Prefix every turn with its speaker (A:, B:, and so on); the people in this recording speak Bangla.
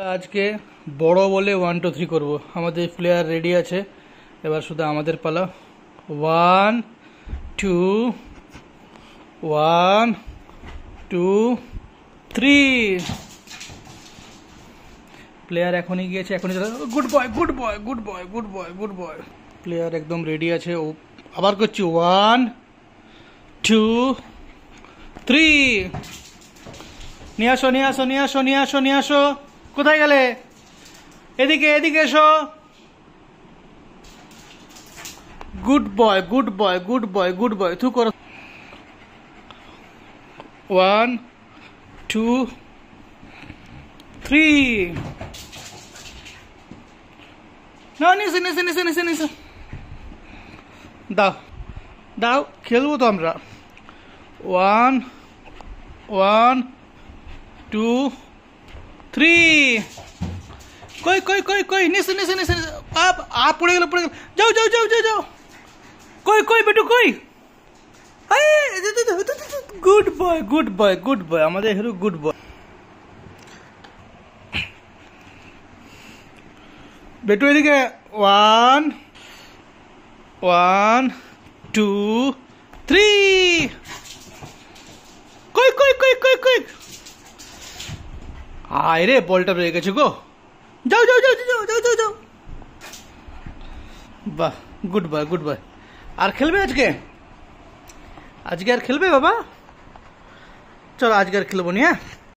A: আজকে বড় বলে 1 2 3 করব। আমাদের প্লেয়ার রেডি আছে, এবার শুধু আমাদের পালা। 1 2 1 2 3। প্লেয়ার এখনই গিয়েছে, এখনই। Good boy good boy good boy good boy good boy. Player একদম রেডি আছে। ও আবার করছি 1 2 3। নিয়ে আসো নিয়ে আসো নিয়ে আসো নিয়ে আসো নিয়ে আসো। কোথায় গেলে? এদিকে এদিকে এসো। Good boy good boy good boy good boy. তু করো। 1 2 3। না নিচে নিচে নিচে নিচে নিচে দাও দাও, খেলবো তো আমরা। 1 1 2 3। কই কই কই কই নিচে নিচে নিচে নিচে। আপ পড়ে গেল পড়ে গেল। যাও যাও যাও যাও যাও। কই কই বেটু কই? Good boy good boy good boy, আমাদের হিরো গুড বয়। বেটু এদিকে। 1 1 2 3। কই কই কই কই কই। আয় রে, বলটা রয়ে গেছে গো। যাও যাও যাও যাও যাও যাও যাও। বাহ, গুড বয় গুড বয়। আর খেলবে আজকে? আজকে আর খেলবে বাবা? চলো আজকে আর খেলবো নি। হ্যাঁ।